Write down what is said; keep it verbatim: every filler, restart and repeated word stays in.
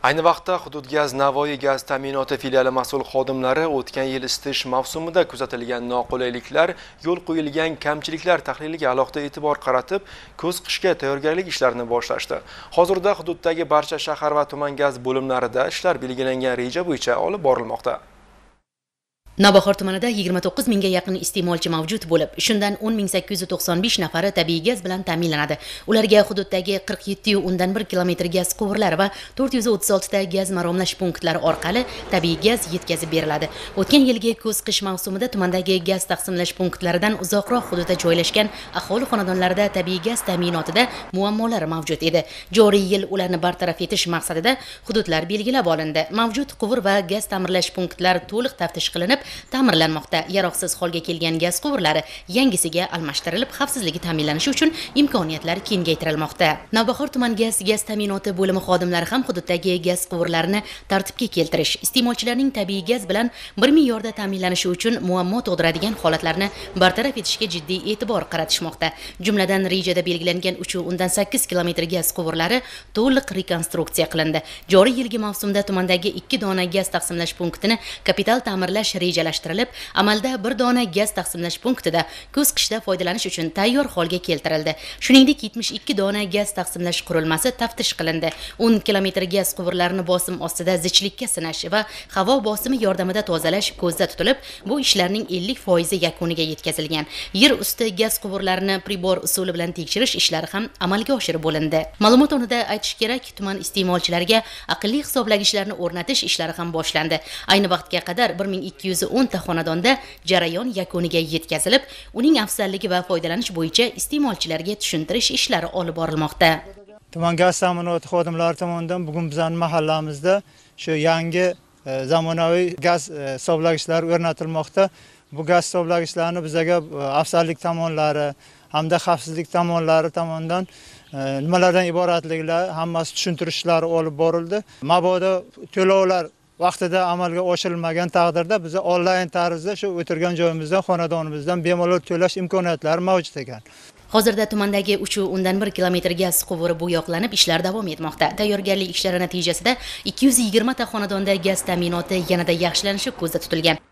Ayni vaqtda Hudud Gaz Navoiy gaz ta'minoti filiali mas'ul xodimlari o'tgan yil isitish mavsumida kuzatilgan noqulayliklar, yo'l qo'yilgan kamchiliklar tahliliga alohida e'tibor qaratib, kuz-qishga tayyorgarlik ishlarini boshlashdi. Hozirda hududdagi barcha shahar va tuman gaz bo'limlarida ishlar belgilangan reja bo'yicha olib borilmoqda. Navbahor tumanida yigirma to'qqiz mingga yaqin iste'molchi mavjud bo'lib, shundan o'n ming sakkiz yuz to'qson besh nafari tabiiy gaz bilan ta'minlanadi. Ularga hududdagi qirq yetti nuqta o'n bir kilometr gaz quvurlari va to'rt yuz o'ttiz olti ta gaz maromlash punktlari orqali tabiiy gaz yetkazib beriladi. O'tgan yilgi kuz-qish mavsumida tumandagi gaz taqsimlash punktlaridan uzoqroq hududda joylashgan aholi xonadonlarida tabiiy gaz ta'minotida muammolar mavjud edi. Joriy yil ularni bartaraf etish maqsadida hududlar belgilab olindi. Mavjud quvur va gaz ta'mirlash punktlari to'liq taftish qilinib, ta'mirlanmoqda. Yaroqsiz holga kelgan gaz quvurlari yangisiga almashtirilib, xavfsizligi ta'minlanishi uchun imkoniyatlar kengaytirilmoqda. Navbahor tuman gaz gaz ta'minoti bo'limi xodimlari ham hududdagi gaz quvurlarini tartibga keltirish, iste'molchilarning tabiiy gaz bilan bir me'yorda ta'minlanishi uchun muammo tug'diradigan holatlarni bartaraf etishga jiddiy e'tibor qaratishmoqda. Jumladan, rejada belgilangan uch nuqta o'n sakkiz kilometr gaz quvurlari to'liq rekonstruksiya qilindi. Joriy yilgi mavsumda tumandagi ikki dona gaz taqsimlash punktini kapital ta'mirlash rejalashtirilib, amalda bir dona gaz taqsimlash punktida kuz-qishda foydalanish uchun tayyor holga keltirildi. Shuningdek, yetmish ikki dona gaz taqsimlash qurilmasi taftish qilindi. o'n kilometr gaz quvurlarini bosim ostida zichlikka sinash va havo bosimi yordamida tozalash ko'zda tutilib, bu ishlarning ellik foizi yakuniga yetkazilgan. Yer usti gaz quvurlarini pribor usuli bilan tekshirish ishlari ham amalga oshirib bo'lindi. Ma'lumot o'rnida aytish kerak, tuman iste'molchilariga aqlli hisoblagichlarni o'rnatish ishlari ham boshlandi. Ayni vaqtga qadar bir ming ikki yuz o'n ta xonadonda jarayon yakuniga yetkazilib, uning afzalligi va foydalanish bo'yicha iste'molchilarga tushuntirish ishlari olib borilmoqda. Tuman gaz ta'minoti xodimlari tomonidan bugun bizning mahallamizda shu yangi zamonaviy gaz hisoblagichlari o'rnatilmoqda. Bu gaz hisoblagichlarini bizga afzallik tomonlari hamda xavfsizlik tomonlari tomonidan nimalardan iboratligilar hammasi tushuntirishlari olib borildi. Mabodo to'lovlar vaqtida amalga oshirilmagan taqdirda biz onlayn tarzda shu o'tirgan joyimizdan, xonadonimizdan bemalol to'lash imkoniyatlari mavjud ekan. Hozirda tumandagi uch nuqta o'n bir kilometr gaz quvuri bo'yoqlanib, ishlar davom etmoqda. Tayyorgarlik ishlari natijasida ikki yuz yigirma ta xonadonda gaz ta'minoti yanada yaxshilanishi ko'zda tutilgan.